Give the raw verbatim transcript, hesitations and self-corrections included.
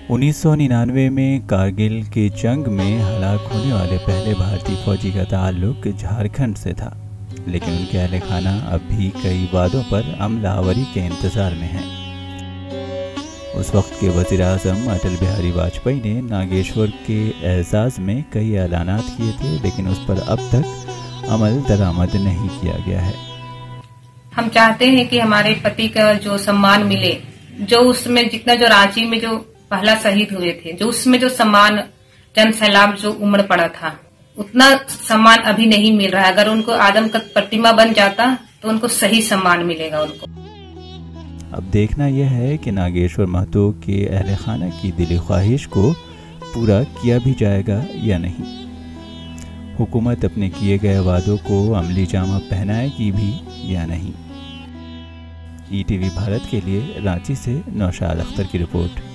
انیس سو ننانوے میں کارگل کی جنگ میں ہلاک ہونے والے پہلے بھارتی فوجی کا تعلق جھارکھنڈ سے تھا، لیکن ان کے اہل خانہ اب بھی کئی وعدوں پر عمل آوری کے انتظار میں ہیں۔ اس وقت کے وزیر اعظم اٹل بہاری واجپئی نے ناگیشور کے اعزاز میں کئی اعلانات کیے تھے، لیکن اس پر اب تک عمل درآمد نہیں کیا گیا ہے۔ ہم چاہتے ہیں کہ ہمارے پتی کا جو سمان ملے، جو اس میں جتنا جو رانچی میں جو پہلا شہید ہوئے تھے، جو اس میں جو سمان جن سیلاب جو امڑ پڑا تھا، اتنا سمان ابھی نہیں مل رہا ہے۔ اگر ان کو آدم کا پرتیما بن جاتا تو ان کو صحیح سمان ملے گا ان کو۔ اب دیکھنا یہ ہے کہ ناگیشور مہتو کے اہل خانہ کی دلی خواہش کو پورا کیا بھی جائے گا یا نہیں۔ حکومت اپنے کیے گئے وعدوں کو عملی جامہ پہنائے گی بھی یا نہیں۔ ای ٹی وی بھارت کے لیے رانچی سے نوشاد اختر کی رپورٹ۔